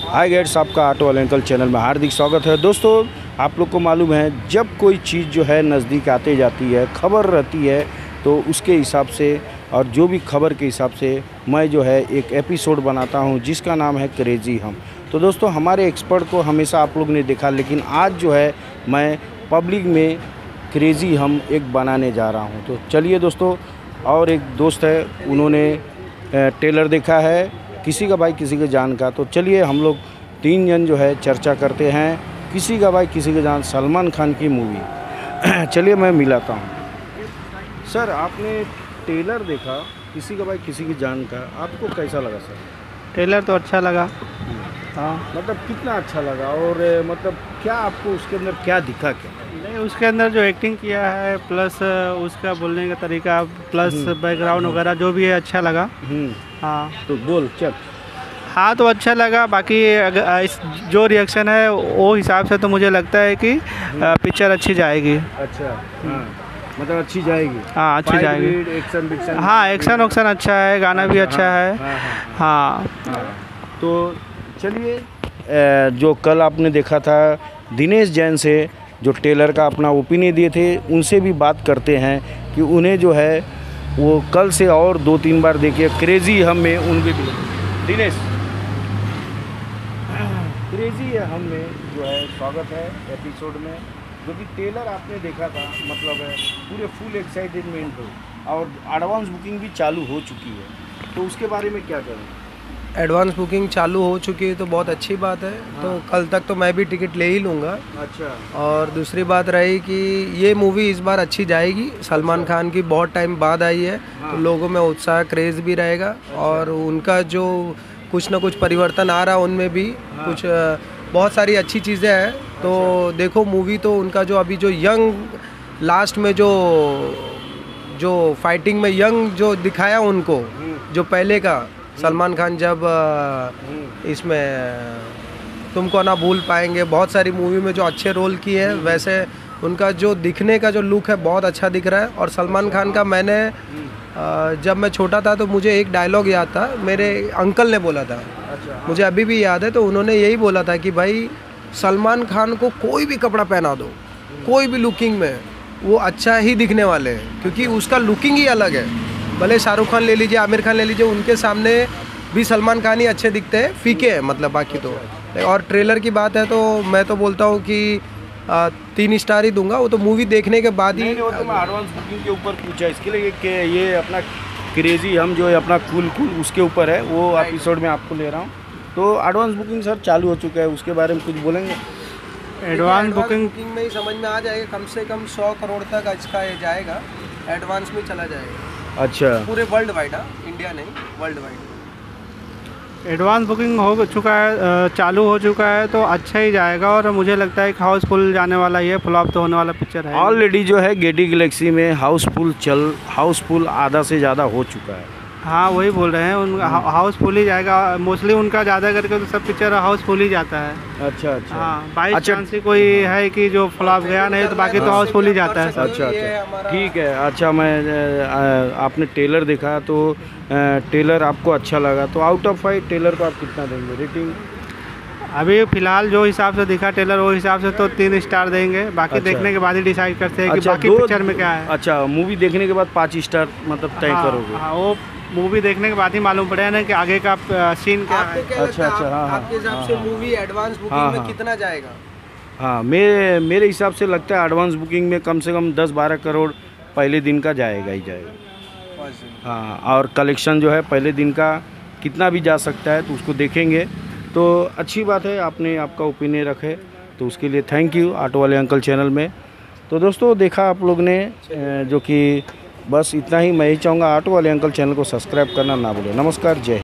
हाय guys, आपका auto वाले uncle channel में हार्दिक स्वागत है। दोस्तों, आप लोग को मालूम है जब कोई चीज़ जो है नज़दीक आते जाती है, खबर रहती है, तो उसके हिसाब से और जो भी खबर के हिसाब से मैं जो है एक एपिसोड बनाता हूं जिसका नाम है क्रेज़ी हम। तो दोस्तों, हमारे एक्सपर्ट को हमेशा आप लोग ने देखा, लेकिन आज जो है मैं पब्लिक में क्रेज़ी हम एक बनाने जा रहा हूं। तो चलिए दोस्तों, और एक दोस्त है, उन्होंने ट्रेलर देखा है, किसी का भाई किसी के जान का। तो चलिए हम लोग 3 जन जो है चर्चा करते हैं, किसी का भाई किसी के जान, सलमान खान की मूवी। चलिए मैं मिलाता हूँ। सर, आपने ट्रेलर देखा किसी का भाई किसी की जान का, आपको कैसा लगा सर? ट्रेलर तो अच्छा लगा। हाँ, मतलब कितना अच्छा लगा, और मतलब क्या आपको उसके अंदर क्या दिखा? क्या नहीं, उसके अंदर जो एक्टिंग किया है, प्लस उसका बोलने का तरीका, प्लस बैकग्राउंड वगैरह जो भी है, अच्छा लगा। हाँ, तो बोल चल। हाँ तो अच्छा लगा। बाकी अगर इस जो रिएक्शन है वो हिसाब से तो मुझे लगता है कि पिक्चर अच्छी जाएगी। अच्छा, हाँ, मतलब अच्छी जाएगी। हाँ, अच्छी जाएगी। एक्शन हाँ, एक्शन अच्छा है, गाना भी अच्छा है। हाँ, तो चलिए, जो कल आपने देखा था दिनेश जैन से, जो ट्रेलर का अपना ओपिनियन दिए थे, उनसे भी बात करते हैं कि उन्हें जो है वो कल से और 2-3 बार देखिए क्रेज़ी हम में। उनके भी दिनेश, क्रेज़ी हम में जो है स्वागत है एपिसोड में, जो कि ट्रेलर आपने देखा था, मतलब है पूरे फुल एक्साइटमेंट हो, और एडवांस बुकिंग भी चालू हो चुकी है, तो उसके बारे में क्या करें? एडवांस बुकिंग चालू हो चुकी है तो बहुत अच्छी बात है। हाँ। तो कल तक तो मैं भी टिकट ले ही लूँगा। अच्छा। और दूसरी बात रही कि ये मूवी इस बार अच्छी जाएगी। सलमान खान की बहुत टाइम बाद आई है। हाँ। तो लोगों में उत्साह, क्रेज़ भी रहेगा। अच्छा। और उनका जो कुछ ना कुछ परिवर्तन आ रहा है उनमें भी। हाँ। कुछ बहुत सारी अच्छी चीज़ें हैं। तो अच्छा। देखो मूवी तो उनका जो अभी जो यंग लास्ट में जो फाइटिंग में यंग जो दिखाया उनको, जो पहले का सलमान खान जब इसमें तुमको ना भूल पाएंगे, बहुत सारी मूवी में जो अच्छे रोल किए हैं, वैसे उनका जो दिखने का जो लुक है बहुत अच्छा दिख रहा है। और सलमान खान का मैंने जब मैं छोटा था तो मुझे एक डायलॉग याद था, मेरे अंकल ने बोला था। अच्छा। मुझे अभी भी याद है। तो उन्होंने यही बोला था कि भाई सलमान खान को कोई भी कपड़ा पहना दो, कोई भी लुकिंग में, वो अच्छा ही दिखने वाले हैं, क्योंकि उसका लुकिंग ही अलग है। भले शाहरुख खान ले लीजिए, आमिर खान ले लीजिए, उनके सामने भी सलमान खान ही अच्छे दिखते हैं, फीके हैं मतलब बाकी तो। और ट्रेलर की बात है तो मैं तो बोलता हूँ कि 3 स्टार ही दूंगा। वो तो मूवी देखने के बाद ही। नहीं, वो तो मैं एडवांस बुकिंग के ऊपर पूछा इसके लिए कि ये अपना क्रेज़ी हम जो है अपना कूल उसके ऊपर है, वो एपिसोड में आपको ले रहा हूँ। तो एडवांस बुकिंग सर चालू हो चुका है, उसके बारे में कुछ बोलेंगे? एडवांस बुकिंग में ही समझ में आ जाएगा। कम से कम 100 करोड़ तक इसका ये जाएगा, एडवांस में चला जाएगा। अच्छा, पूरे वर्ल्ड वाइड, इंडिया नहीं, वर्ल्ड वाइड एडवांस बुकिंग हो चुका है, चालू हो चुका है, तो अच्छा ही जाएगा। और मुझे लगता है कि हाउसफुल जाने वाला ही है, फ्लॉप तो होने वाला पिक्चर है। ऑलरेडी जो है गेटी गैलेक्सी में हाउसफुल आधा से ज़्यादा हो चुका है। हाँ, वही बोल रहे हैं, उन हाउसफुल ही जाएगा मोस्टली। उनका ज़्यादा करके तो सब पिक्चर हाउसफुल ही जाता है। अच्छा अच्छा। हाँ, बाई चांस ही कोई है कि जो फ्लॉप गया नहीं, तो बाकी तो हाउसफुल ही जाता है। अच्छा अच्छा, ठीक है। अच्छा, मैं आपने ट्रेलर देखा तो ट्रेलर आपको अच्छा लगा, तो आउट ऑफ 5 ट्रेलर को आप कितना देंगे रेटिंग? अभी फ़िलहाल जो हिसाब से दिखा ट्रेलर, वो हिसाब से तो 3 स्टार देंगे। बाकी अच्छा। देखने के बाद ही डिसाइड करते हैं कि बाकी पिक्चर में क्या है। अच्छा, मूवी देखने के बाद 5 स्टार मतलब तय करोगे? हाँ, वो मूवी देखने के बाद ही मालूम पड़ेगा ना कि आगे का सीन क्या है। अच्छा अच्छा। हाँ, आपके हिसाब से मूवी एडवांस बुकिंग में कितना जाएगा? हाँ, मेरे हिसाब से लगता है एडवांस बुकिंग में कम से कम 10-12 करोड़ पहले दिन का जाएगा ही जाएगा। हाँ, और कलेक्शन जो है पहले दिन का कितना भी जा सकता है, तो उसको देखेंगे। तो अच्छी बात है, आपने आपका ओपिनियन रखे, तो उसके लिए थैंक यू ऑटो वाले अंकल चैनल में। तो दोस्तों, देखा आप लोग ने, जो कि बस इतना ही। मैं ही चाहूँगा ऑटो वाले अंकल चैनल को सब्सक्राइब करना ना भूलें। नमस्कार, जय।